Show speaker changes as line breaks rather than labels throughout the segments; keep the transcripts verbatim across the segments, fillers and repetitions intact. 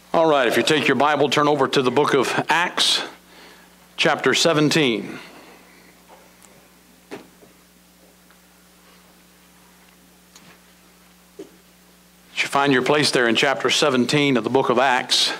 All right, if you take your Bible, turn over to the book of Acts, chapter seventeen. You find your place there in chapter seventeen of the book of Acts.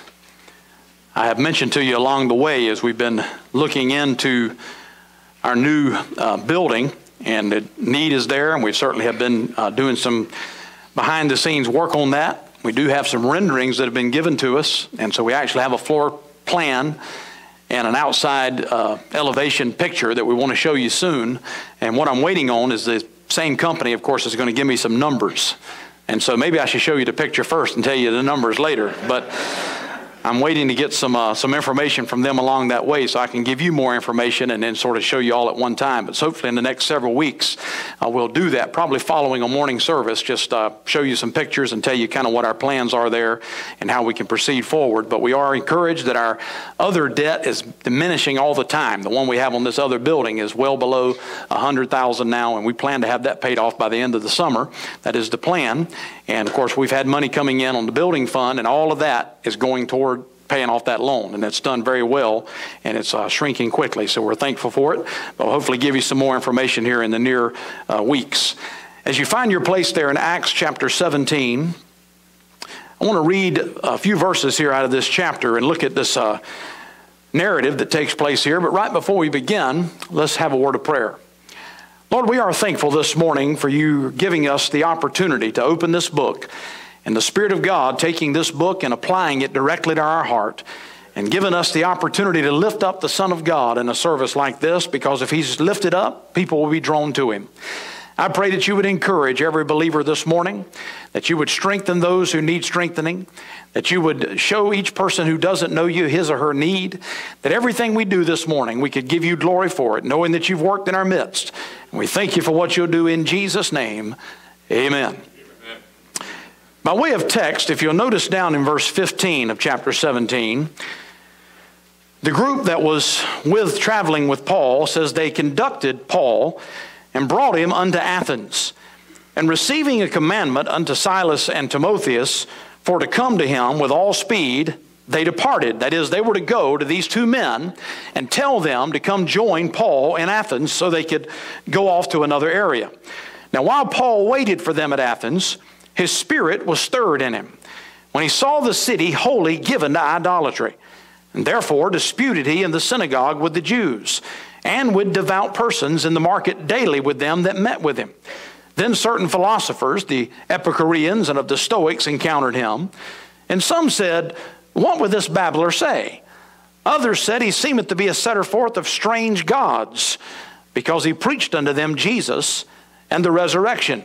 I have mentioned to you along the way as we've been looking into our new uh, building, and the need is there, and we certainly have been uh, doing some behind-the-scenes work on that. We do have some renderings that have been given to us, and so we actually have a floor plan and an outside uh, elevation picture that we want to show you soon. And what I'm waiting on is the same company, of course, is going to give me some numbers. And so maybe I should show you the picture first and tell you the numbers later. But I'm waiting to get some uh, some information from them along that way so I can give you more information and then sort of show you all at one time. But hopefully in the next several weeks uh, we'll do that, probably following a morning service, just uh, show you some pictures and tell you kind of what our plans are there and how we can proceed forward. But we are encouraged that our other debt is diminishing all the time. The one we have on this other building is well below one hundred thousand dollars now, and we plan to have that paid off by the end of the summer. That is the plan. And of course we've had money coming in on the building fund, and all of that is going toward paying off that loan, and it's done very well, and it's uh, shrinking quickly, so we're thankful for it. But we'll hopefully give you some more information here in the near uh, weeks. As you find your place there in Acts chapter seventeen, I want to read a few verses here out of this chapter and look at this uh, narrative that takes place here. But right before we begin, let's have a word of prayer. Lord, we are thankful this morning for you giving us the opportunity to open this book, and the Spirit of God taking this book and applying it directly to our heart and giving us the opportunity to lift up the Son of God in a service like this, because if He's lifted up, people will be drawn to Him. I pray that you would encourage every believer this morning, that you would strengthen those who need strengthening, that you would show each person who doesn't know you his or her need, that everything we do this morning, we could give you glory for it, knowing that you've worked in our midst. And we thank you for what you'll do in Jesus' name. Amen. By way of text, if you'll notice down in verse fifteen of chapter seventeen, the group that was with traveling with Paul says they conducted Paul and brought him unto Athens. And receiving a commandment unto Silas and Timotheus for to come to him with all speed, they departed. That is, they were to go to these two men and tell them to come join Paul in Athens so they could go off to another area. Now, while Paul waited for them at Athens, his spirit was stirred in him when he saw the city wholly given to idolatry. And therefore disputed he in the synagogue with the Jews, and with devout persons in the market daily with them that met with him. Then certain philosophers, the Epicureans and of the Stoics, encountered him. And some said, What would this babbler say? Others said, He seemeth to be a setter forth of strange gods, because he preached unto them Jesus and the resurrection.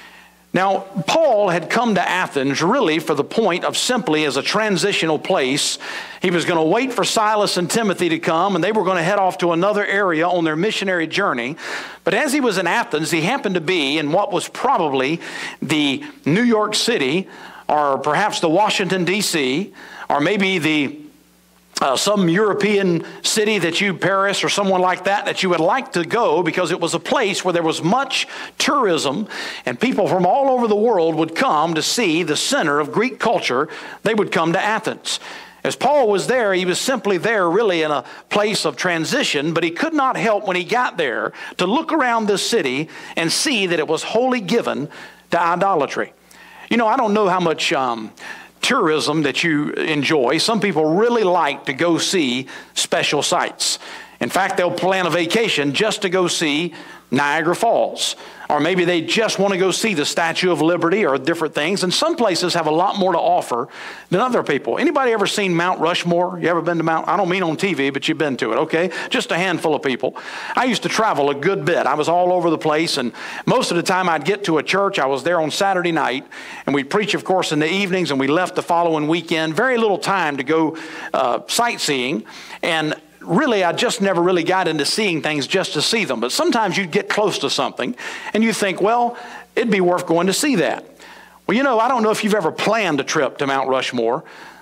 Now, Paul had come to Athens really for the point of simply as a transitional place. He was going to wait for Silas and Timothy to come, and they were going to head off to another area on their missionary journey. But as he was in Athens, he happened to be in what was probably the New York City, or perhaps the Washington, D C, or maybe the Uh, some European city that you, Paris or someone like that, that you would like to go, because it was a place where there was much tourism and people from all over the world would come to see the center of Greek culture. They would come to Athens. As Paul was there, he was simply there really in a place of transition, but he could not help when he got there to look around this city and see that it was wholly given to idolatry. You know, I don't know how much Um, tourism that you enjoy. Some people really like to go see special sights. In fact, they'll plan a vacation just to go see Niagara Falls. Or maybe they just want to go see the Statue of Liberty or different things. And some places have a lot more to offer than other people. Anybody ever seen Mount Rushmore? You ever been to Mount? I don't mean on T V, but you've been to it, okay? Just a handful of people. I used to travel a good bit. I was all over the place, and most of the time I'd get to a church. I was there on Saturday night, and we'd preach, of course, in the evenings, and we left the following weekend. Very little time to go uh, sightseeing, and really, I just never really got into seeing things just to see them. But sometimes you'd get close to something and you think, well, it'd be worth going to see that. Well, you know, I don't know if you've ever planned a trip to Mount Rushmore,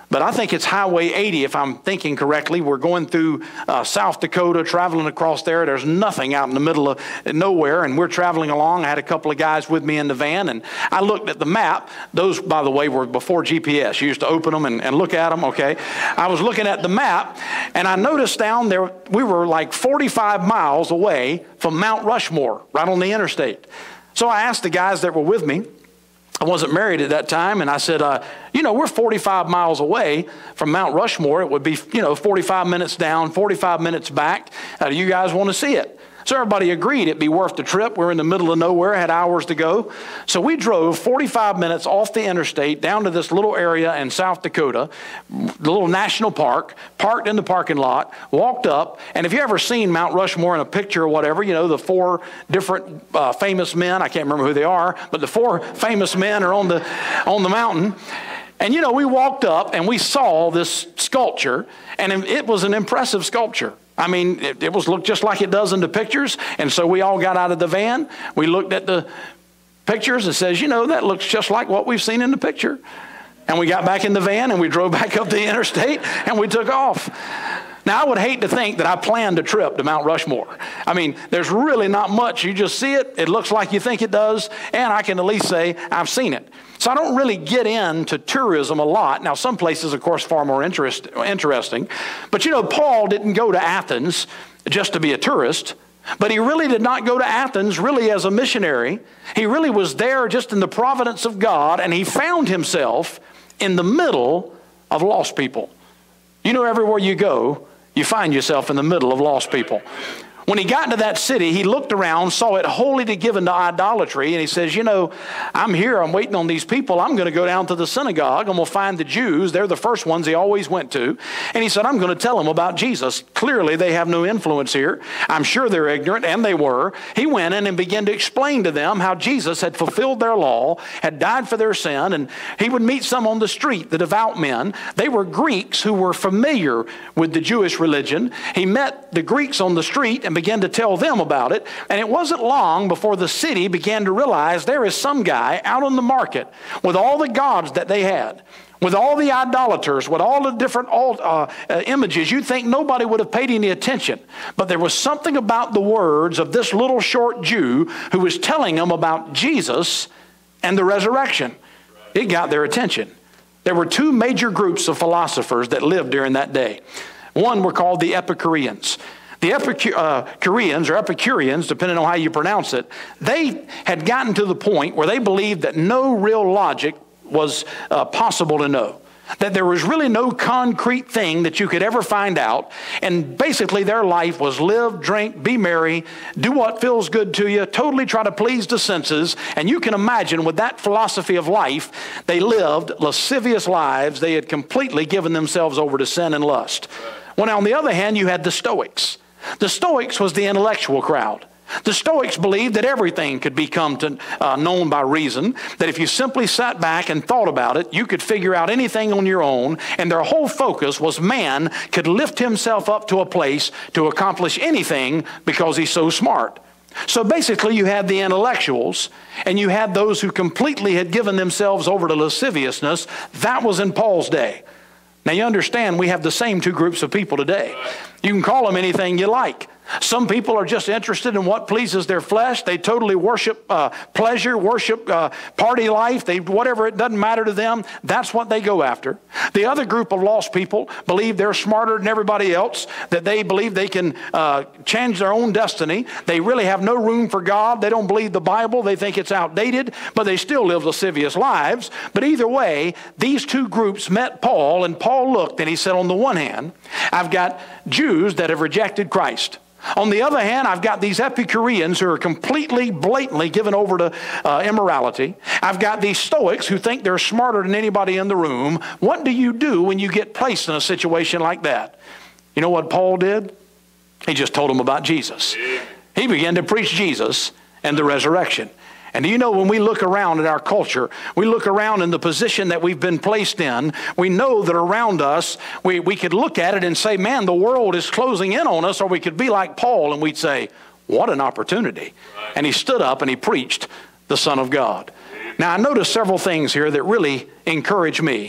But I think it's Highway eighty, if I'm thinking correctly. We're going through uh, South Dakota, traveling across there. There's nothing out in the middle of nowhere, and we're traveling along. I had a couple of guys with me in the van, and I looked at the map. Those, by the way, were before G P S. You used to open them and, and look at them, okay? I was looking at the map, and I noticed down there we were like forty-five miles away from Mount Rushmore, right on the interstate. So I asked the guys that were with me. I wasn't married at that time, and I said, uh, you know, we're forty-five miles away from Mount Rushmore. It would be, you know, forty-five minutes down, forty-five minutes back. Uh, do you guys want to see it? So everybody agreed it'd be worth the trip. We're in the middle of nowhere, had hours to go. So we drove forty-five minutes off the interstate down to this little area in South Dakota, the little national park, parked in the parking lot, walked up. And if you ever seen Mount Rushmore in a picture or whatever, you know, the four different uh, famous men, I can't remember who they are, but the four famous men are on the, on the mountain. And, you know, we walked up and we saw this sculpture, and it was an impressive sculpture. I mean, it, it was looked just like it does in the pictures. And so we all got out of the van. We looked at the pictures and says, you know, that looks just like what we've seen in the picture. And we got back in the van and we drove back up the interstate and we took off. Now, I would hate to think that I planned a trip to Mount Rushmore. I mean, there's really not much. You just see it. It looks like you think it does. And I can at least say I've seen it. So I don't really get into tourism a lot. Now, some places, of course, far more interest, interesting. But, you know, Paul didn't go to Athens just to be a tourist. But he really did not go to Athens really as a missionary. He really was there just in the providence of God. And he found himself in the middle of lost people. You know, everywhere you go, you find yourself in the middle of lost people. When he got into that city, he looked around, saw it wholly given to idolatry, and he says, you know, I'm here, I'm waiting on these people. I'm going to go down to the synagogue, and we'll find the Jews. They're the first ones he always went to. And he said, I'm going to tell them about Jesus. Clearly, they have no influence here. I'm sure they're ignorant, and they were. He went in and began to explain to them how Jesus had fulfilled their law, had died for their sin, and he would meet some on the street, the devout men. They were Greeks who were familiar with the Jewish religion. He met the Greeks on the street and began to tell them about it. And it wasn't long before the city began to realize there is some guy out on the market with all the gods that they had, with all the idolaters, with all the different uh, uh, images. You'd think nobody would have paid any attention. But there was something about the words of this little short Jew who was telling them about Jesus and the resurrection. It got their attention. There were two major groups of philosophers that lived during that day. One were called the Epicureans. The Epicureans, or Epicureans, depending on how you pronounce it, they had gotten to the point where they believed that no real logic was uh, possible to know. That there was really no concrete thing that you could ever find out. And basically their life was live, drink, be merry, do what feels good to you, totally try to please the senses. And you can imagine with that philosophy of life, they lived lascivious lives. They had completely given themselves over to sin and lust. Well, now on the other hand, you had the Stoics. The Stoics was the intellectual crowd. The Stoics believed that everything could become to, uh, known by reason, that if you simply sat back and thought about it, you could figure out anything on your own, and their whole focus was man could lift himself up to a place to accomplish anything because he's so smart. So basically you had the intellectuals, and you had those who completely had given themselves over to lasciviousness. That was in Paul's day. Now you understand we have the same two groups of people today. You can call them anything you like. Some people are just interested in what pleases their flesh. They totally worship uh, pleasure, worship uh, party life. They, whatever, it doesn't matter to them. That's what they go after. The other group of lost people believe they're smarter than everybody else, that they believe they can uh, change their own destiny. They really have no room for God. They don't believe the Bible. They think it's outdated, but they still live lascivious lives. But either way, these two groups met Paul, and Paul looked and he said, on the one hand, I've got Jews that have rejected Christ. On the other hand, I've got these Epicureans who are completely, blatantly given over to uh, immorality. I've got these Stoics who think they're smarter than anybody in the room. What do you do when you get placed in a situation like that? You know what Paul did? He just told them about Jesus. He began to preach Jesus and the resurrection. And do you know, when we look around at our culture, we look around in the position that we've been placed in, we know that around us, we, we could look at it and say, man, the world is closing in on us, or we could be like Paul and we'd say, what an opportunity. Right. And he stood up and he preached the Son of God. Now, I noticed several things here that really encourage me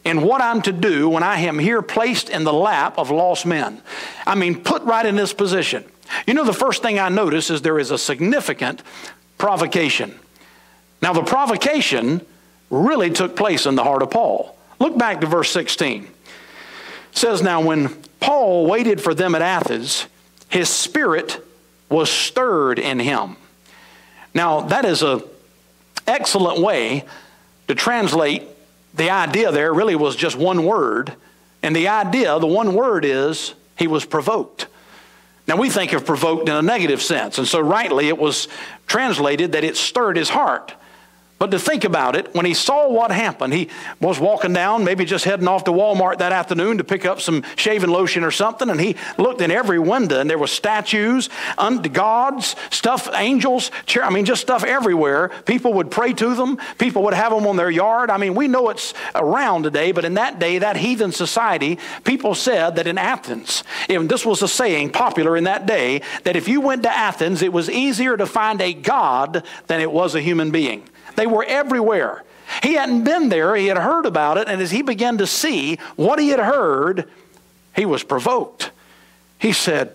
in what I'm to do when I am here placed in the lap of lost men. I mean, put right in this position. You know, the first thing I notice is there is a significant provocation. Now, the provocation really took place in the heart of Paul. Look back to verse sixteen. It says, now when Paul waited for them at Athens, his spirit was stirred in him. Now, that is an excellent way to translate the idea there. Really was just one word. And the idea, the one word is, he was provoked. Now, we think of provoked in a negative sense. And so rightly it was translated that it stirred his heart. But to think about it, when he saw what happened, he was walking down, maybe just heading off to Walmart that afternoon to pick up some shaving lotion or something, and he looked in every window, and there were statues, gods, stuff, angels, chair, I mean, just stuff everywhere. People would pray to them. People would have them on their yard. I mean, we know it's around today, but in that day, that heathen society, people said that in Athens, and this was a saying popular in that day, that if you went to Athens, it was easier to find a god than it was a human being. They were everywhere. He hadn't been there. He had heard about it. And as he began to see what he had heard, he was provoked. He said,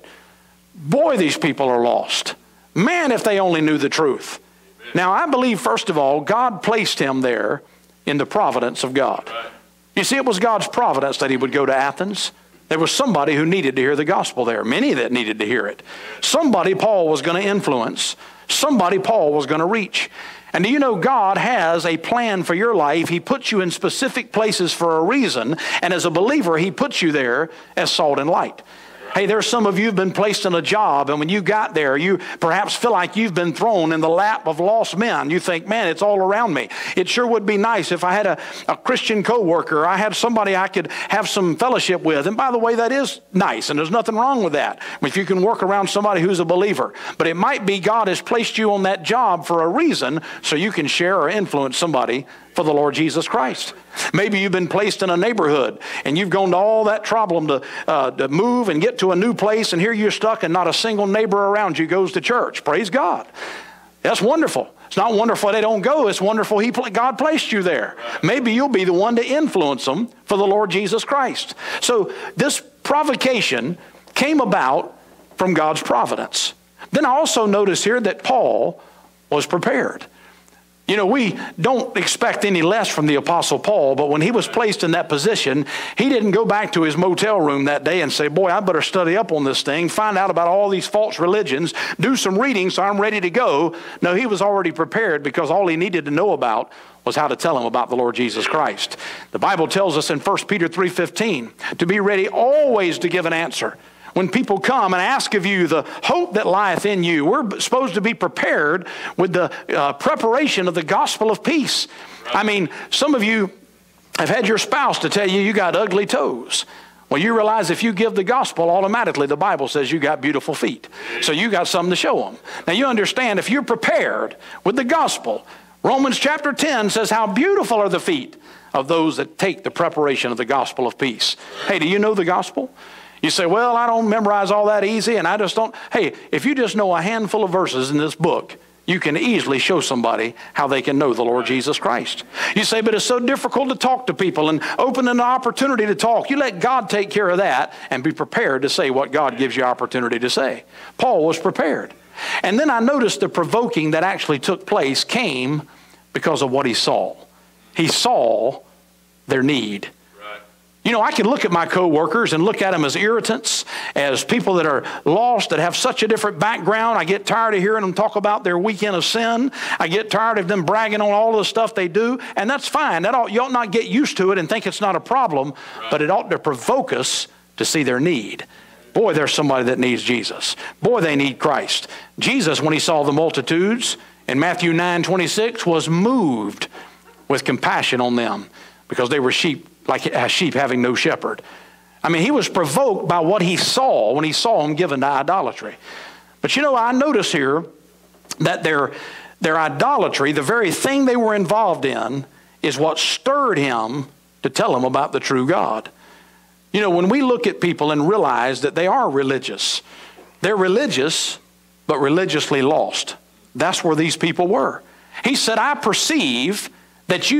boy, these people are lost. Man, if they only knew the truth. Amen. Now, I believe, first of all, God placed him there in the providence of God. Right. You see, it was God's providence that he would go to Athens. There was somebody who needed to hear the gospel there. Many that needed to hear it. Somebody Paul was going to influence. Somebody Paul was going to reach. And do you know God has a plan for your life? He puts you in specific places for a reason. And as a believer, he puts you there as salt and light. Hey, there's some of you who've been placed in a job, and when you got there, you perhaps feel like you've been thrown in the lap of lost men. You think, man, it's all around me. It sure would be nice if I had a, a Christian coworker. I had somebody I could have some fellowship with. And by the way, that is nice, and there's nothing wrong with that if you can work around somebody who's a believer. But it might be God has placed you on that job for a reason so you can share or influence somebody for the Lord Jesus Christ. Maybe you've been placed in a neighborhood and you've gone to all that problem to, uh, to move and get to a new place, and here you're stuck and not a single neighbor around you goes to church. Praise God. That's wonderful. It's not wonderful they don't go. It's wonderful he, God placed you there. Maybe you'll be the one to influence them for the Lord Jesus Christ. So this provocation came about from God's providence. Then I also notice here that Paul was prepared. You know, we don't expect any less from the Apostle Paul, but when he was placed in that position, he didn't go back to his motel room that day and say, boy, I better study up on this thing, find out about all these false religions, do some reading so I'm ready to go. No, he was already prepared because all he needed to know about was how to tell them about the Lord Jesus Christ. The Bible tells us in First Peter three fifteen to be ready always to give an answer. When people come and ask of you the hope that lieth in you, we're supposed to be prepared with the uh, preparation of the gospel of peace. I mean, some of you have had your spouse to tell you you got ugly toes. Well, you realize if you give the gospel, automatically the Bible says you got beautiful feet. So you got something to show them. Now you understand, if you're prepared with the gospel, Romans chapter ten says how beautiful are the feet of those that take the preparation of the gospel of peace. Hey, do you know the gospel? You say, well, I don't memorize all that easy, and I just don't. Hey, if you just know a handful of verses in this book, you can easily show somebody how they can know the Lord Jesus Christ. You say, but it's so difficult to talk to people and open an opportunity to talk. You let God take care of that and be prepared to say what God gives you opportunity to say. Paul was prepared. And then I noticed the provoking that actually took place came because of what he saw. He saw their need. You know, I can look at my coworkers and look at them as irritants, as people that are lost, that have such a different background. I get tired of hearing them talk about their weekend of sin. I get tired of them bragging on all the stuff they do, and that's fine. That ought, you ought not get used to it and think it's not a problem, but it ought to provoke us to see their need. Boy, there's somebody that needs Jesus. Boy, they need Christ. Jesus, when he saw the multitudes in Matthew nine twenty-six, was moved with compassion on them because they were sheep. Like a sheep having no shepherd. I mean, he was provoked by what he saw when he saw them given to idolatry. But you know, I notice here that their, their idolatry, the very thing they were involved in, is what stirred him to tell them about the true God. You know, when we look at people and realize that they are religious, they're religious, but religiously lost. That's where these people were. He said, I perceive that you've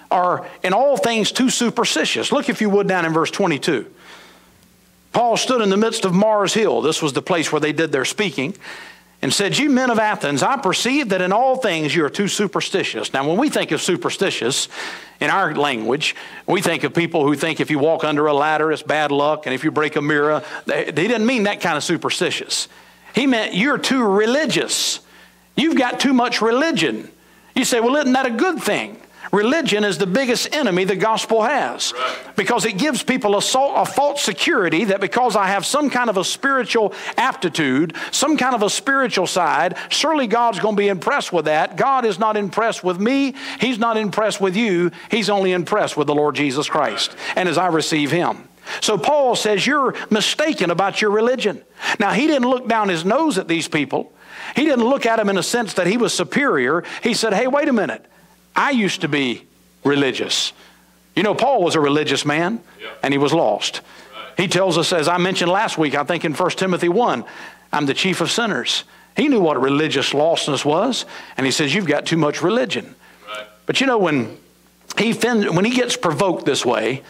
are in all things too superstitious. Look, if you would, down in verse twenty-two. Paul stood in the midst of Mars Hill. This was the place where they did their speaking. And said, "You men of Athens, I perceive that in all things you are too superstitious." Now, when we think of superstitious in our language, we think of people who think if you walk under a ladder, it's bad luck, and if you break a mirror. He didn't mean that kind of superstitious. He meant you're too religious. You've got too much religion. You say, well, isn't that a good thing? Religion is the biggest enemy the gospel has, because it gives people a, a false security that because I have some kind of a spiritual aptitude, some kind of a spiritual side, surely God's going to be impressed with that. God is not impressed with me. He's not impressed with you. He's only impressed with the Lord Jesus Christ, and as I receive Him. So Paul says you're mistaken about your religion. Now, he didn't look down his nose at these people. He didn't look at them in a sense that he was superior. He said, hey, wait a minute. I used to be religious. You know, Paul was a religious man, yeah. and he was lost. Right. He tells us, as I mentioned last week, I think in First Timothy one, I'm the chief of sinners. He knew what religious lostness was, and he says, you've got too much religion. Right. But you know, when he, when he gets provoked this way,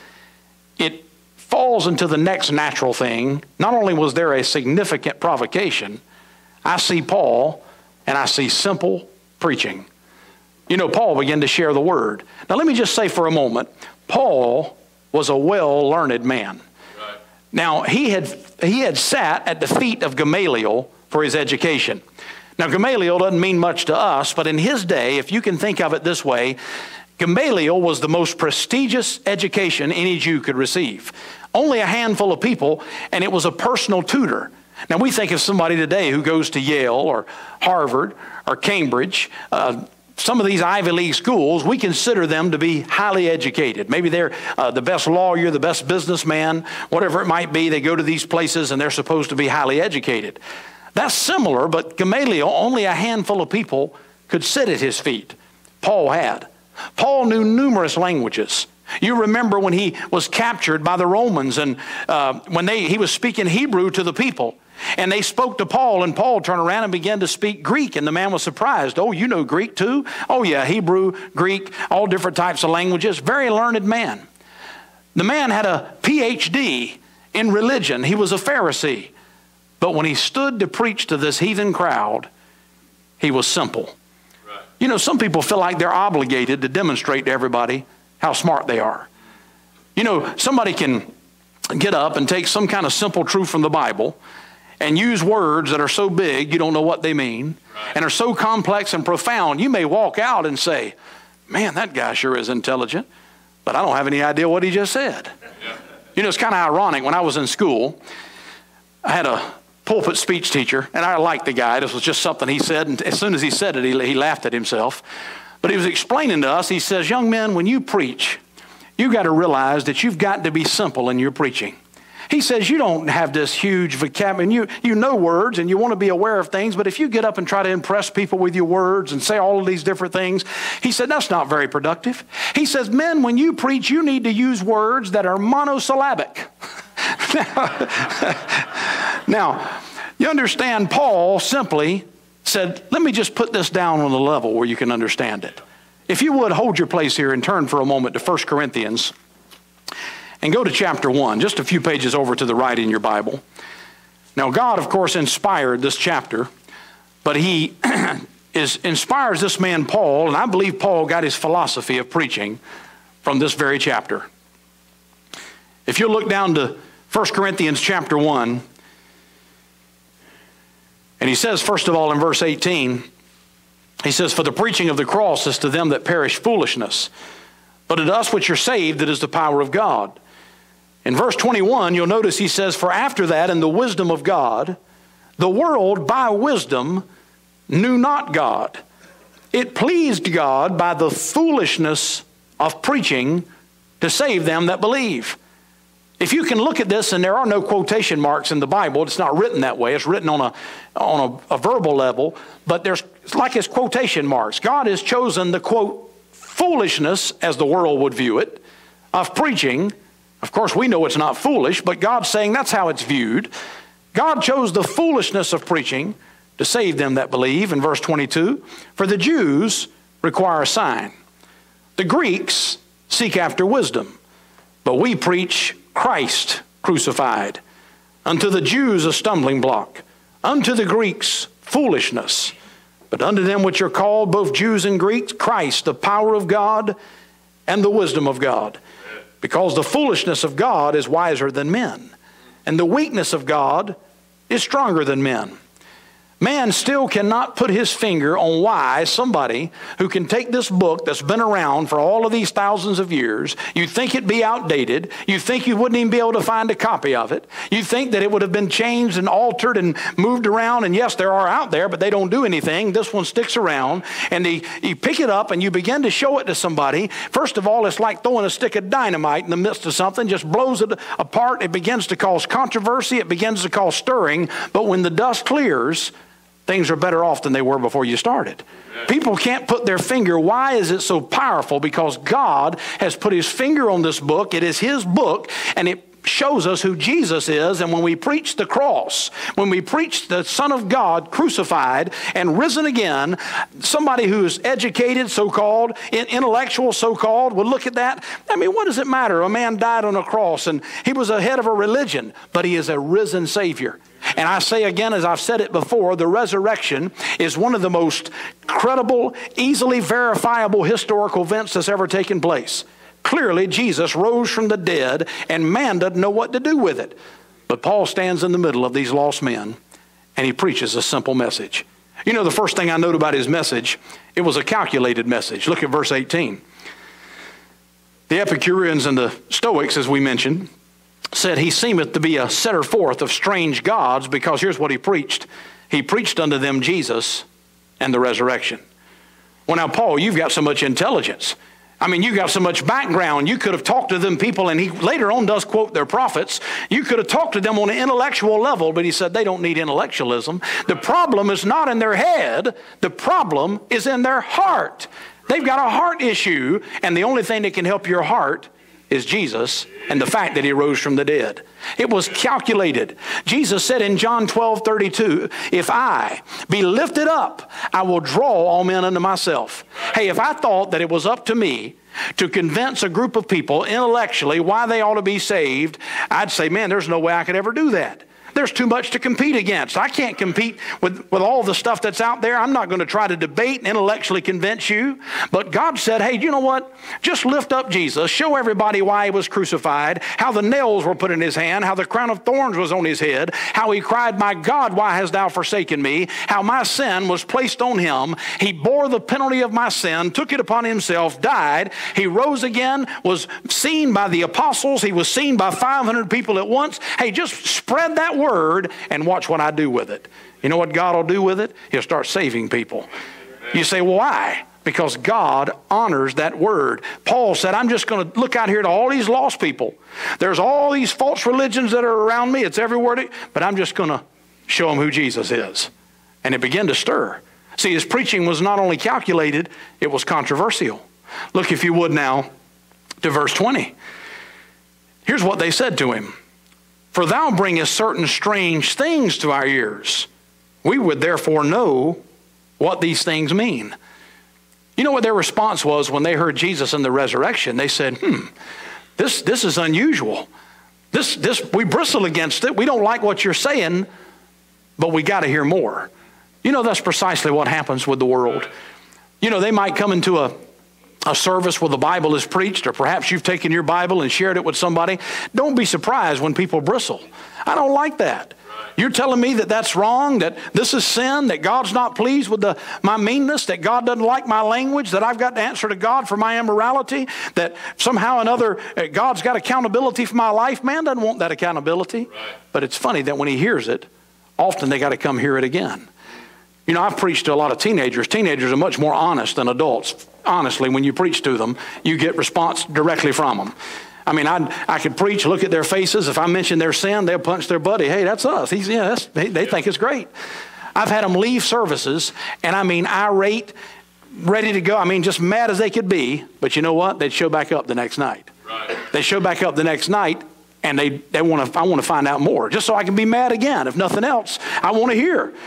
it falls into the next natural thing. Not only was there a significant provocation, I see Paul, and I see simple preaching. You know, Paul began to share the word. Now, let me just say for a moment, Paul was a well-learned man. Right. Now, he had, he had sat at the feet of Gamaliel for his education. Now, Gamaliel doesn't mean much to us, but in his day, if you can think of it this way, Gamaliel was the most prestigious education any Jew could receive. Only a handful of people, and it was a personal tutor. Now, we think of somebody today who goes to Yale or Harvard or Cambridge, uh, some of these Ivy League schools, we consider them to be highly educated. Maybe they're uh, the best lawyer, the best businessman, whatever it might be. They go to these places and they're supposed to be highly educated. That's similar, but Gamaliel, only a handful of people could sit at his feet. Paul had. Paul knew numerous languages. You remember when he was captured by the Romans and uh, when they, he was speaking Hebrew to the people. And they spoke to Paul, and Paul turned around and began to speak Greek, and the man was surprised. Oh, you know Greek too? Oh, yeah, Hebrew, Greek, all different types of languages. Very learned man. The man had a P H D in religion. He was a Pharisee. But when he stood to preach to this heathen crowd, he was simple. Right. You know, some people feel like they're obligated to demonstrate to everybody how smart they are. You know, somebody can get up and take some kind of simple truth from the Bible and use words that are so big you don't know what they mean, right, and are so complex and profound, you may walk out and say, man, that guy sure is intelligent, but I don't have any idea what he just said. Yeah. You know, it's kind of ironic. When I was in school, I had a pulpit speech teacher, and I liked the guy. This was just something he said, and as soon as he said it, he, he laughed at himself. But he was explaining to us, he says, young men, when you preach, you've got to realize that you've got to be simple in your preaching. He says you don't have this huge vocabulary. You, you know words and you want to be aware of things, but if you get up and try to impress people with your words and say all of these different things, he said that's not very productive. He says, men, when you preach, you need to use words that are monosyllabic. Now, you understand, Paul simply said, let me just put this down on the level where you can understand it. If you would, hold your place here and turn for a moment to First Corinthians. And go to chapter one, just a few pages over to the right in your Bible. Now, God, of course, inspired this chapter, but he is, inspires this man, Paul, and I believe Paul got his philosophy of preaching from this very chapter. If you look down to First Corinthians chapter one, and he says, first of all, in verse eighteen, he says, for the preaching of the cross is to them that perish foolishness, but unto us which are saved, it is the power of God. In verse twenty-one, you'll notice he says, for after that, in the wisdom of God, the world by wisdom knew not God. It pleased God by the foolishness of preaching to save them that believe. If you can look at this, and there are no quotation marks in the Bible, it's not written that way. It's written on a, on a, a verbal level, but there's it's like it's quotation marks. God has chosen the, quote, foolishness, as the world would view it, of preaching. Of course, we know it's not foolish, but God's saying that's how it's viewed. God chose the foolishness of preaching to save them that believe, in verse twenty-two. For the Jews require a sign. The Greeks seek after wisdom. But we preach Christ crucified. Unto the Jews a stumbling block, unto the Greeks foolishness. But unto them which are called, both Jews and Greeks, Christ, the power of God and the wisdom of God. Because the foolishness of God is wiser than men, and the weakness of God is stronger than men. Man still cannot put his finger on why somebody who can take this book that's been around for all of these thousands of years, you think it'd be outdated, you think you wouldn't even be able to find a copy of it, you think that it would have been changed and altered and moved around, and yes, there are out there, but they don't do anything. This one sticks around, and the, you pick it up and you begin to show it to somebody. First of all, it's like throwing a stick of dynamite in the midst of something, just blows it apart. It begins to cause controversy, it begins to cause stirring, but when the dust clears, things are better off than they were before you started. People can't put their finger. Why is it so powerful? Because God has put his finger on this book. It is his book, and it shows us who Jesus is. And when we preach the cross, when we preach the Son of God crucified and risen again, somebody who is educated, so-called, intellectual, so-called, would look at that. I mean, what does it matter? A man died on a cross, and he was a head of a religion, but he is a risen Savior. And I say again, as I've said it before, the resurrection is one of the most credible, easily verifiable historical events that's ever taken place. Clearly, Jesus rose from the dead, and man doesn't know what to do with it. But Paul stands in the middle of these lost men, and he preaches a simple message. You know, the first thing I note about his message, it was a calculated message. Look at verse eighteen. The Epicureans and the Stoics, as we mentioned, said he seemeth to be a setter forth of strange gods, because here's what he preached. He preached unto them Jesus and the resurrection. Well, now, Paul, you've got so much intelligence. I mean, you got so much background. You could have talked to them people, and he later on does quote their prophets. You could have talked to them on an intellectual level, but he said they don't need intellectualism. The problem is not in their head. The problem is in their heart. They've got a heart issue, and the only thing that can help your heart is Jesus and the fact that he rose from the dead. It was calculated. Jesus said in John twelve thirty-two, if I be lifted up, I will draw all men unto myself. Hey, if I thought that it was up to me to convince a group of people intellectually why they ought to be saved, I'd say, man, there's no way I could ever do that. There's too much to compete against. I can't compete with, with all the stuff that's out there. I'm not going to try to debate and intellectually convince you. But God said, hey, you know what? Just lift up Jesus. Show everybody why he was crucified, how the nails were put in his hand, how the crown of thorns was on his head, how he cried, my God, why hast thou forsaken me? How my sin was placed on him. He bore the penalty of my sin, took it upon himself, died. He rose again, was seen by the apostles. He was seen by five hundred people at once. Hey, just spread that word and watch what I do with it. You know what God will do with it? He'll start saving people. You say, well, why? Because God honors that word. Paul said, I'm just going to look out here to all these lost people. There's all these false religions that are around me. It's everywhere, but I'm just going to show them who Jesus is. And it began to stir. See, his preaching was not only calculated, it was controversial. Look, if you would now, to verse twenty. Here's what they said to him. For thou bringest certain strange things to our ears. We would therefore know what these things mean. You know what their response was when they heard Jesus and the resurrection? They said, hmm, this, this is unusual. This, this, we bristle against it. We don't like what you're saying, but we got to hear more. You know, that's precisely what happens with the world. You know, they might come into a a service where the Bible is preached, or perhaps you've taken your Bible and shared it with somebody. Don't be surprised when people bristle. I don't like that. You're telling me that that's wrong, that this is sin, that God's not pleased with the, my meanness, that God doesn't like my language, that I've got to answer to God for my immorality, that somehow or another uh, God's got accountability for my life. Man doesn't want that accountability. Right. But it's funny that when he hears it, often they got to come hear it again. You know, I've preached to a lot of teenagers. Teenagers are much more honest than adults. Honestly, when you preach to them, you get response directly from them. I mean, I I could preach, look at their faces. If I mention their sin, they'll punch their buddy. Hey, that's us. He's yeah, that's, they, they think it's great. I've had them leave services, and I mean, irate, ready to go. I mean, just mad as they could be. But you know what? They'd show back up the next night. Right. They show back up the next night, and they they want to. I want to find out more, just so I can be mad again. If nothing else, I want to hear.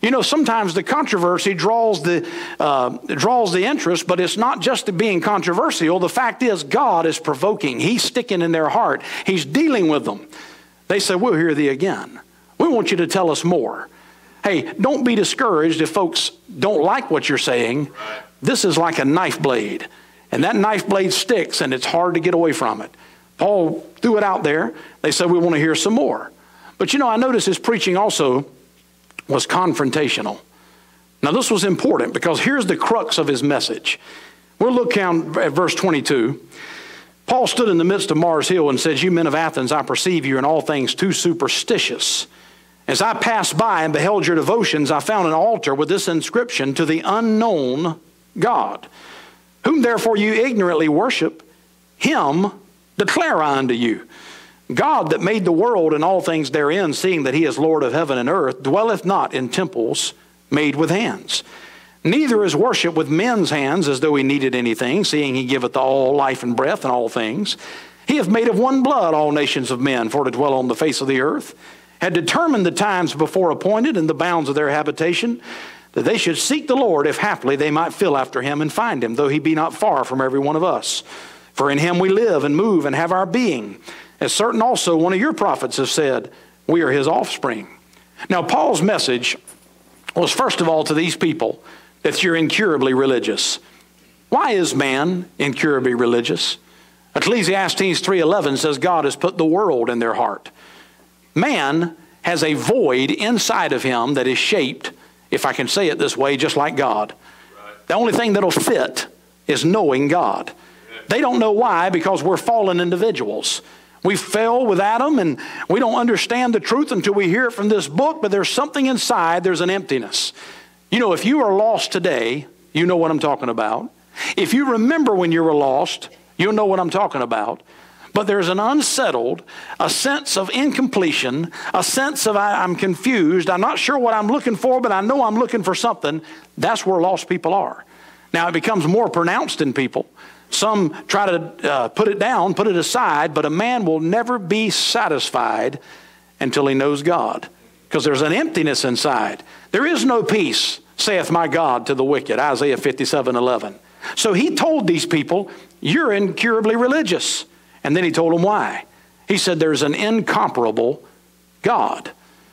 You know, sometimes the controversy draws the, uh, draws the interest, but it's not just being controversial. The fact is, God is provoking. He's sticking in their heart. He's dealing with them. They say, we'll hear thee again. We want you to tell us more. Hey, don't be discouraged if folks don't like what you're saying. This is like a knife blade, and that knife blade sticks, and it's hard to get away from it. Paul threw it out there. They said, we want to hear some more. But you know, I noticed his preaching also was confrontational. Now this was important because here's the crux of his message. We'll look down at verse twenty-two. Paul stood in the midst of Mars Hill and said, you men of Athens, I perceive you in all things too superstitious. As I passed by and beheld your devotions, I found an altar with this inscription, to the unknown God, whom therefore you ignorantly worship, him declare I unto you. God that made the world and all things therein, seeing that he is Lord of heaven and earth, dwelleth not in temples made with hands. Neither is worship with men's hands, as though he needed anything, seeing he giveth all life and breath and all things. He hath made of one blood all nations of men for to dwell on the face of the earth, had determined the times before appointed and the bounds of their habitation, that they should seek the Lord, if haply they might fill after him and find him, though he be not far from every one of us. For in him we live and move and have our being. As certain also one of your prophets has said, we are his offspring. Now Paul's message was first of all to these people that you're incurably religious. Why is man incurably religious? Ecclesiastes three eleven says God has put the world in their heart. Man has a void inside of him that is shaped, if I can say it this way, just like God. Right. The only thing that'll fit is knowing God. Yeah. They don't know why, because we're fallen individuals. We fell with Adam, and we don't understand the truth until we hear it from this book, but there's something inside, there's an emptiness. You know, if you are lost today, you know what I'm talking about. If you remember when you were lost, you'll know what I'm talking about. But there's an unsettled, a sense of incompletion, a sense of I, I'm confused, I'm not sure what I'm looking for, but I know I'm looking for something. That's where lost people are. Now, it becomes more pronounced in people. Some try to uh, put it down, put it aside, but a man will never be satisfied until he knows God, because there's an emptiness inside. There is no peace, saith my God to the wicked, Isaiah fifty-seven eleven. So he told these people, you're incurably religious. And then he told them why. He said there's an incomparable God.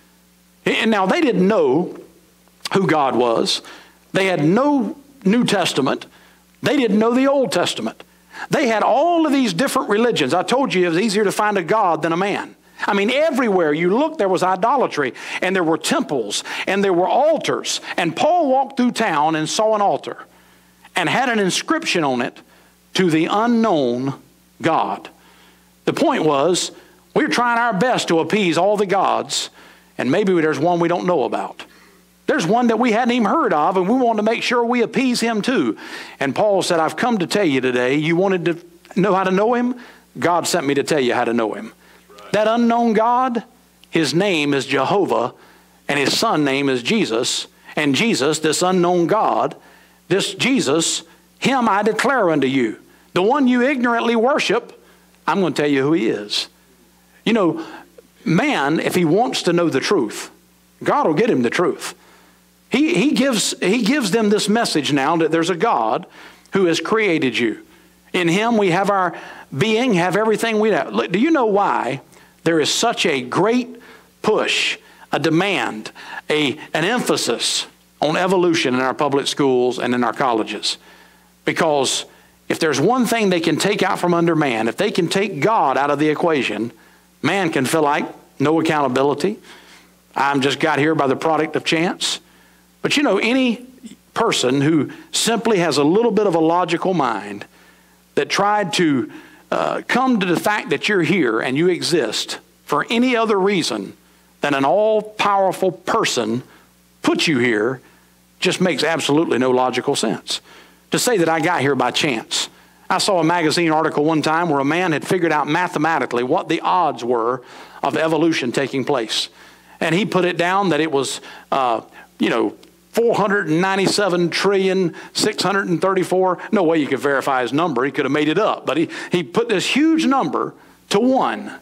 And now they didn't know who God was. They had no New Testament. They didn't know the Old Testament. They had all of these different religions. I told you it was easier to find a God than a man. I mean, everywhere you looked, there was idolatry, and there were temples, and there were altars. And Paul walked through town and saw an altar and had an inscription on it, to the unknown God. The point was, we're trying our best to appease all the gods, and maybe there's one we don't know about. There's one that we hadn't even heard of, and we want to make sure we appease him too. And Paul said, I've come to tell you today, you wanted to know how to know him? God sent me to tell you how to know him. Right. That unknown God, his name is Jehovah, and his son name is Jesus. And Jesus, this unknown God, this Jesus, him I declare unto you. The one you ignorantly worship, I'm going to tell you who he is. You know, man, if he wants to know the truth, God will get him the truth. He, he, gives, he gives them this message now that there's a God who has created you. In him we have our being, have everything we have. Look, do you know why there is such a great push, a demand, a, an emphasis on evolution in our public schools and in our colleges? Because if there's one thing they can take out from under man, if they can take God out of the equation, man can feel like no accountability. I'm just got here by the product of chance. But you know, any person who simply has a little bit of a logical mind that tried to uh, come to the fact that you're here and you exist for any other reason than an all-powerful person put you here just makes absolutely no logical sense. To say that I got here by chance. I saw a magazine article one time where a man had figured out mathematically what the odds were of evolution taking place. And he put it down that it was, uh, you know, four hundred ninety-seven trillion, six hundred thirty-four. No way you could verify his number. He could have made it up. But he, he put this huge number to one.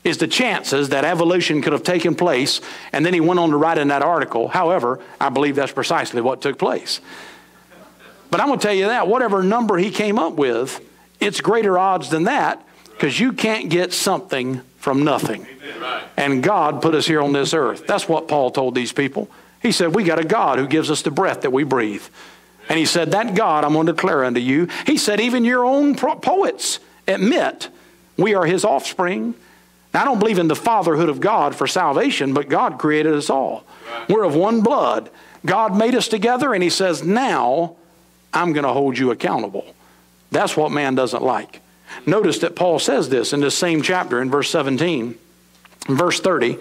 is the chances that evolution could have taken place. And then he went on to write in that article, however, I believe that's precisely what took place. But I'm going to tell you that, whatever number he came up with, it's greater odds than that, because you can't get something from nothing. And God put us here on this earth. That's what Paul told these people. He said, we got a God who gives us the breath that we breathe. And he said, that God I'm going to declare unto you. He said, even your own poets admit we are his offspring. Now, I don't believe in the fatherhood of God for salvation, but God created us all. We're of one blood. God made us together, and he says, now I'm going to hold you accountable. That's what man doesn't like. Notice that Paul says this in this same chapter in verse seventeen. In verse thirty,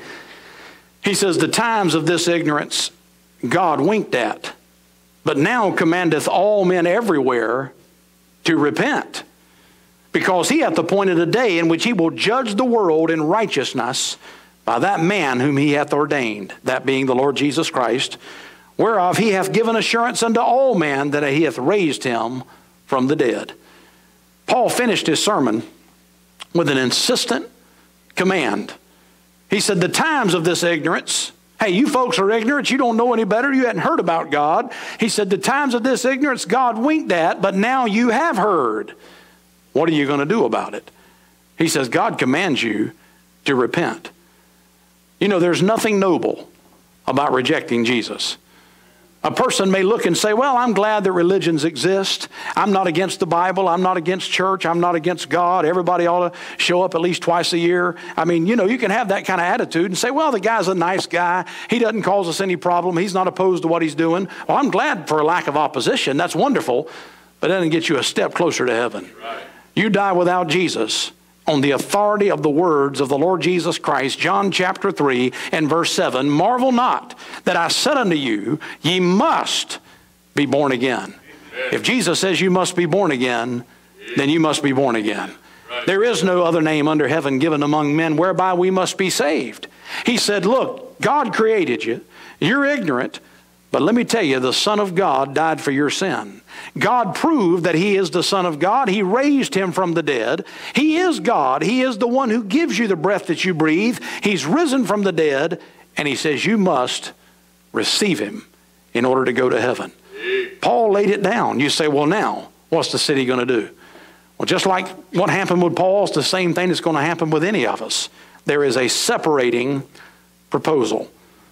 he says, the times of this ignorance God winked at, but now commandeth all men everywhere to repent, because he hath appointed a day in which he will judge the world in righteousness by that man whom he hath ordained, that being the Lord Jesus Christ, whereof he hath given assurance unto all men that he hath raised him from the dead. Paul finished his sermon with an insistent command. He said, the times of this ignorance, hey, you folks are ignorant, you don't know any better, you hadn't heard about God. He said, the times of this ignorance God winked at, but now you have heard. What are you going to do about it? He says, God commands you to repent. You know, there's nothing noble about rejecting Jesus. A person may look and say, well, I'm glad that religions exist. I'm not against the Bible. I'm not against church. I'm not against God. Everybody ought to show up at least twice a year. I mean, you know, you can have that kind of attitude and say, well, the guy's a nice guy. He doesn't cause us any problem. He's not opposed to what he's doing. Well, I'm glad for a lack of opposition. That's wonderful. But that doesn't get you a step closer to heaven. Right. You die without Jesus on the authority of the words of the Lord Jesus Christ, John chapter three and verse seven, marvel not that I said unto you, ye must be born again. Amen. If Jesus says you must be born again, then you must be born again. Right. There is no other name under heaven given among men whereby we must be saved. He said, look, God created you. You're ignorant. But let me tell you, the Son of God died for your sin. God proved that he is the Son of God. He raised him from the dead. He is God. He is the one who gives you the breath that you breathe. He's risen from the dead. And he says you must receive him in order to go to heaven. Paul laid it down. You say, well, now, what's the city going to do? Well, just like what happened with Paul, it's the same thing that's going to happen with any of us. There is a separating proposal.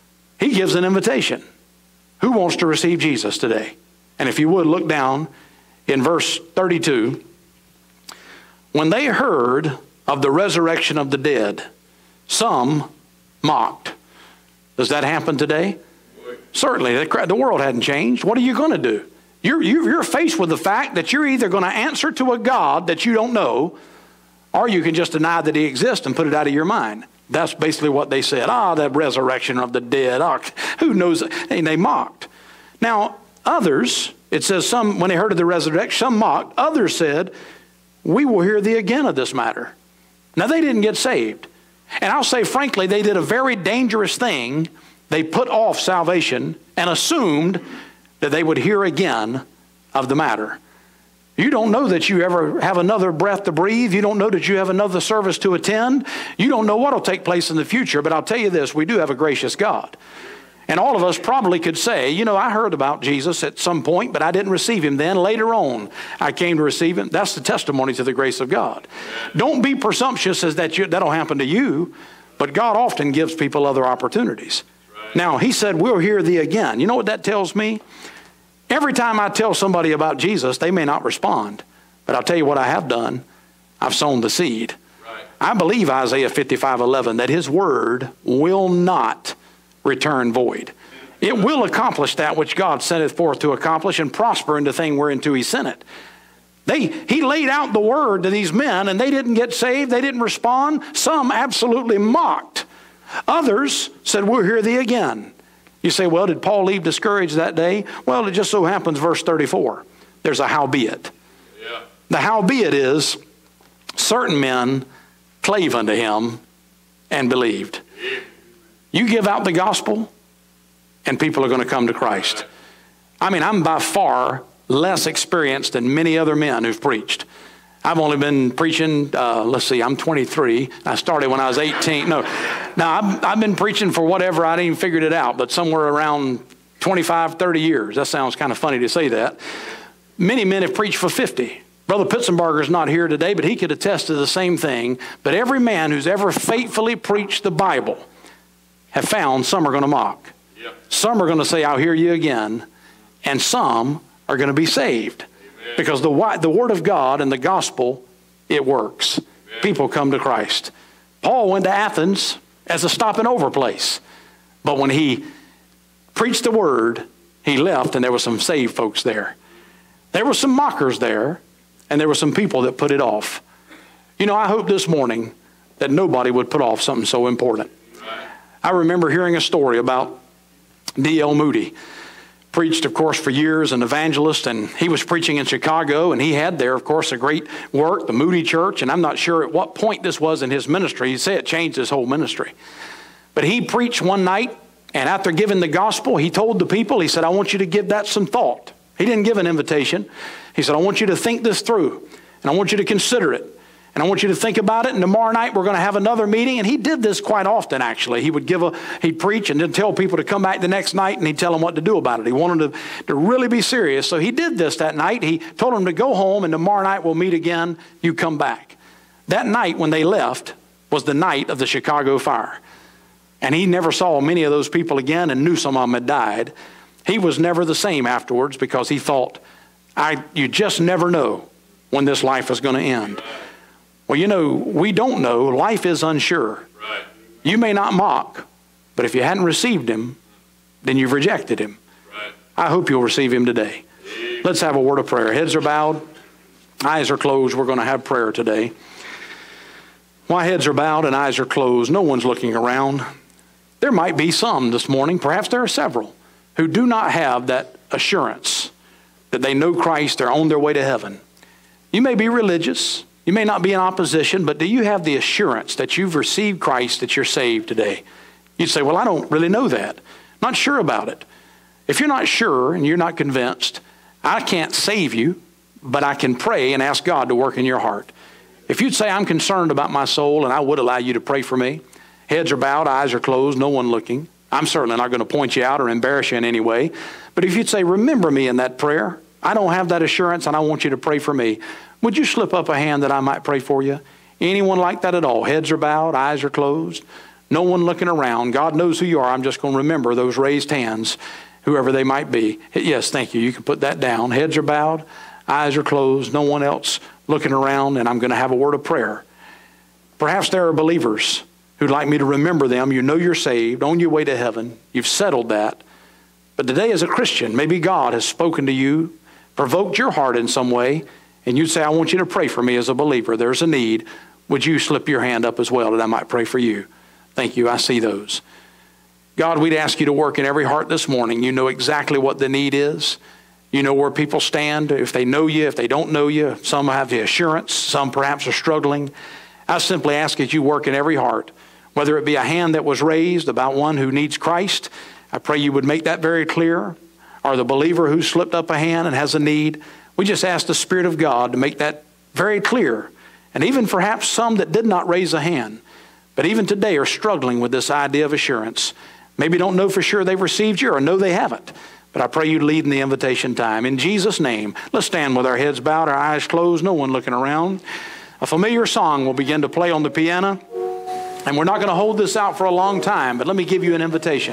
He gives an invitation. Who wants to receive Jesus today? And if you would, look down in verse thirty-two. When they heard of the resurrection of the dead, some mocked. Does that happen today? Certainly. The world hadn't changed. What are you going to do? You're, you're faced with the fact that you're either going to answer to a God that you don't know, or you can just deny that he exists and put it out of your mind. That's basically what they said. Ah, the resurrection of the dead. Oh, who knows? And they mocked. Now, others, it says some, when they heard of the resurrection, some mocked. Others said, we will hear thee again of this matter. Now, they didn't get saved. And I'll say, frankly, they did a very dangerous thing. They put off salvation and assumed that they would hear again of the matter. You don't know that you ever have another breath to breathe. You don't know that you have another service to attend. You don't know what will take place in the future. But I'll tell you this, we do have a gracious God. And all of us probably could say, you know, I heard about Jesus at some point, but I didn't receive him then. Later on, I came to receive him. That's the testimony to the grace of God. Don't be presumptuous as that you, that'll happen to you. But God often gives people other opportunities. Now, he said, we'll hear thee again. You know what that tells me? Every time I tell somebody about Jesus, they may not respond. But I'll tell you what I have done. I've sown the seed. Right. I believe Isaiah fifty-five eleven, that his word will not return void. It will accomplish that which God sent it forth to accomplish and prosper in the thing whereunto he sent it. They, he laid out the word to these men, and they didn't get saved. They didn't respond. Some absolutely mocked. Others said, we'll hear thee again. You say, well, did Paul leave discouraged that day? Well, it just so happens, verse thirty-four, there's a howbeit. Yeah. The howbeit is, certain men clave unto him and believed. Yeah. You give out the gospel, and people are going to come to Christ. I mean, I'm by far less experienced than many other men who've preached. I've only been preaching, uh, let's see, I'm twenty-three. I started when I was eighteen. No, now I've, I've been preaching for whatever, I didn't even figure it out, but somewhere around twenty-five, thirty years. That sounds kind of funny to say that. Many men have preached for fifty. Brother Pitzenbarger's not here today, but he could attest to the same thing. But every man who's ever faithfully preached the Bible have found some are going to mock. Yep. Some are going to say, I'll hear you again. And some are going to be saved. Amen. Because the, the Word of God and the gospel, it works. Amen. People come to Christ. Paul went to Athens as a stopping over place. But when he preached the Word, he left and there were some saved folks there. There were some mockers there. And there were some people that put it off. You know, I hope this morning that nobody would put off something so important. I remember hearing a story about D L Moody. Preached, of course, for years, an evangelist, and he was preaching in Chicago, and he had there, of course, a great work, the Moody Church, and I'm not sure at what point this was in his ministry. He said it changed his whole ministry. But he preached one night, and after giving the gospel, he told the people, he said, I want you to give that some thought. He didn't give an invitation. He said, I want you to think this through, and I want you to consider it, and I want you to think about it, and tomorrow night we're going to have another meeting. And he did this quite often, actually. He would give a, he'd preach and then tell people to come back the next night, and he'd tell them what to do about it. He wanted to, to really be serious. So he did this that night. He told them to go home, and tomorrow night we'll meet again. You come back. That night when they left was the night of the Chicago fire. And he never saw many of those people again and knew some of them had died. He was never the same afterwards because he thought, I, you just never know when this life is going to end. Well, you know, we don't know. Life is unsure. Right. You may not mock, but if you hadn't received him, then you've rejected him. Right. I hope you'll receive him today. Amen. Let's have a word of prayer. Heads are bowed. Eyes are closed. We're going to have prayer today. While heads are bowed and eyes are closed, no one's looking around. There might be some this morning, perhaps there are several, who do not have that assurance that they know Christ, they're on their way to heaven. You may be religious, you may not be in opposition, but do you have the assurance that you've received Christ, that you're saved today? You'd say, well, I don't really know that. Not sure about it. If you're not sure and you're not convinced, I can't save you, but I can pray and ask God to work in your heart. If you'd say, I'm concerned about my soul, and I would allow you to pray for me, heads are bowed, eyes are closed, no one looking. I'm certainly not going to point you out or embarrass you in any way. But if you'd say, remember me in that prayer, I don't have that assurance and I want you to pray for me, would you slip up a hand that I might pray for you? Anyone like that at all? Heads are bowed, eyes are closed, no one looking around. God knows who you are. I'm just going to remember those raised hands, whoever they might be. Yes, thank you. You can put that down. Heads are bowed, eyes are closed, no one else looking around, and I'm going to have a word of prayer. Perhaps there are believers who'd like me to remember them. You know you're saved, on your way to heaven. You've settled that. But today as a Christian, maybe God has spoken to you, provoked your heart in some way, and you'd say, I want you to pray for me as a believer. There's a need. Would you slip your hand up as well that I might pray for you? Thank you. I see those. God, we'd ask you to work in every heart this morning. You know exactly what the need is. You know where people stand, if they know you, if they don't know you. Some have the assurance. Some perhaps are struggling. I simply ask that you work in every heart. Whether it be a hand that was raised about one who needs Christ, I pray you would make that very clear. Or the believer who slipped up a hand and has a need, we just ask the Spirit of God to make that very clear. And even perhaps some that did not raise a hand, but even today are struggling with this idea of assurance. Maybe don't know for sure they've received you or know they haven't. But I pray you lead in the invitation time. In Jesus' name, let's stand with our heads bowed, our eyes closed, no one looking around. A familiar song will begin to play on the piano. And we're not going to hold this out for a long time, but let me give you an invitation.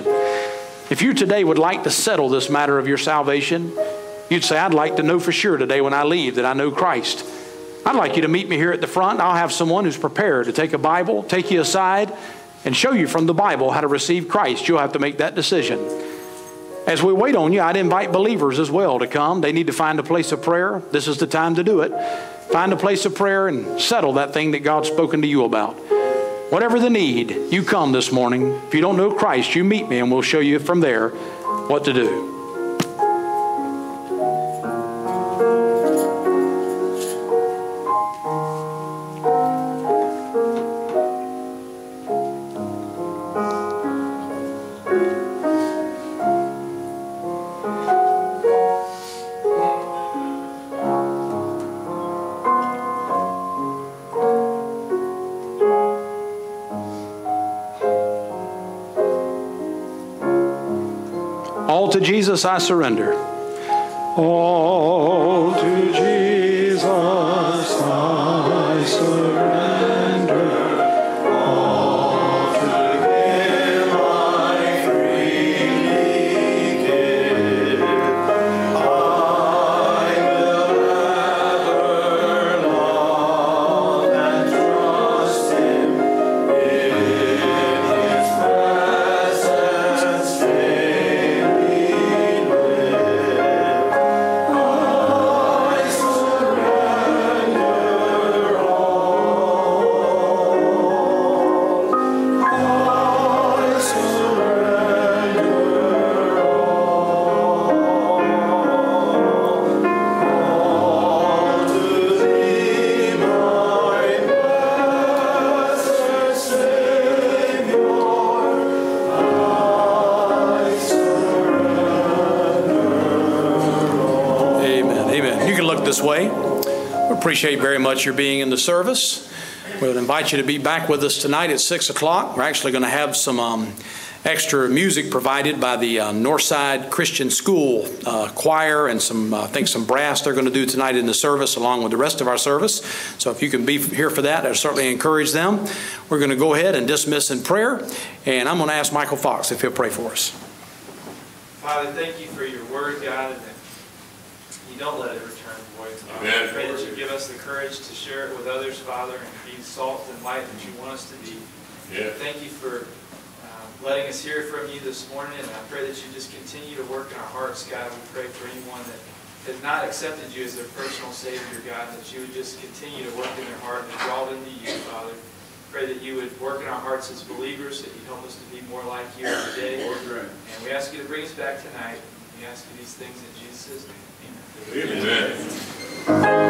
If you today would like to settle this matter of your salvation, you'd say, I'd like to know for sure today when I leave that I know Christ. I'd like you to meet me here at the front. I'll have someone who's prepared to take a Bible, take you aside, and show you from the Bible how to receive Christ. You'll have to make that decision. As we wait on you, I'd invite believers as well to come. They need to find a place of prayer. This is the time to do it. Find a place of prayer and settle that thing that God's spoken to you about. Whatever the need, you come this morning. If you don't know Christ, you meet me and we'll show you from there what to do. All to Jesus I surrender.
All to Jesus I surrender. All to Him I freely give. I will ever love and trust Him in His presence. Daily live. I surrender all. I surrender all to Thee, my blessed Savior. I surrender.
Amen. Amen. You can look this way. We appreciate very much your being in the service. We would invite you to be back with us tonight at six o'clock. We're actually going to have some um, extra music provided by the uh, Northside Christian School uh, choir and some, uh, I think, some brass they're going to do tonight in the service along with the rest of our service. So if you can be here for that, I certainly encourage them. We're going to go ahead and dismiss in prayer, and I'm going to ask Michael Fox if he'll pray for us.
Father, thank you for your word, God, and that you don't let it return void.
Amen.
I pray that you give us the courage to share it with others, Father, and be salt and light that you want us to be.
Yeah.
Thank you for uh, letting us hear from you this morning, and I pray that you just continue to work in our hearts, God. We pray for anyone that has not accepted you as their personal Savior, God, that you would just continue to work in their heart and draw them to you, Father. Pray that you would work in our hearts as believers, that you help us to be more like you every day. And we ask you to bring us back tonight. We ask you these things in Jesus' name. Amen.
Amen.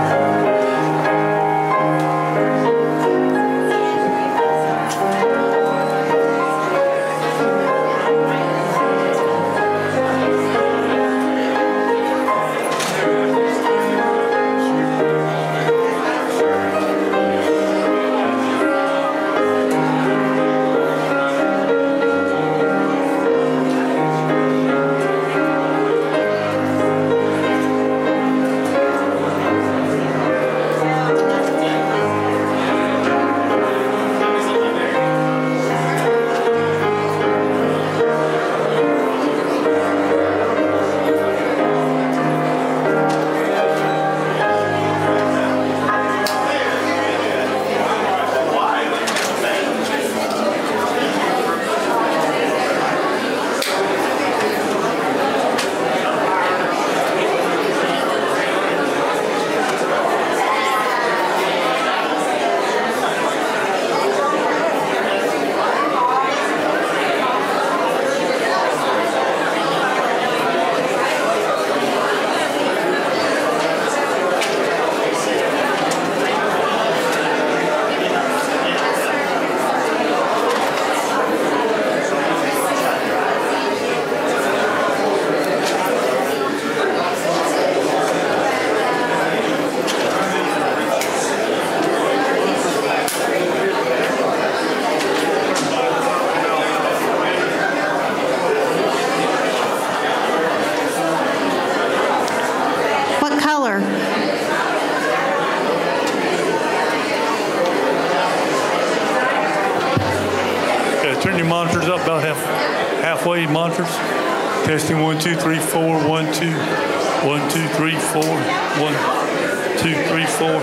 Turn your monitors up about half, halfway, monitors. Testing one, two, three, four, one, two, one, two, three, four, one, two, three, four,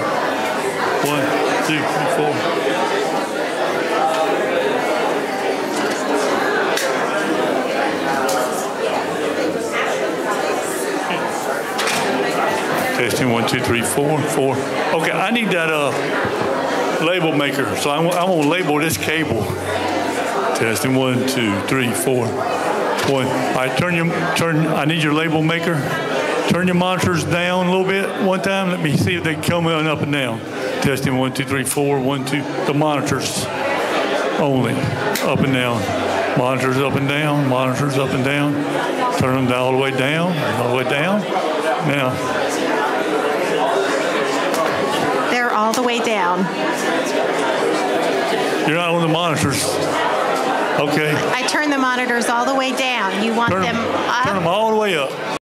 one, two, three, four. Testing one, two, three, four, four. Okay, I need that uh, label maker, so I'm, I'm gonna label this cable. Testing one, two, three, four, one. All right, turn your turn. I need your label maker. Turn your monitors down a little bit one time. Let me see if they come on up and down. Testing one, two, three, four, one, two. The monitors only, up and down. Monitors up and down. Monitors up and down. Turn them down all the way down. All the way down. Now.
They're all the way down.
You're not on the monitors. Okay.
I turn the monitors all the way down. You want
Turn
them
them,
up?
turn them all the way up.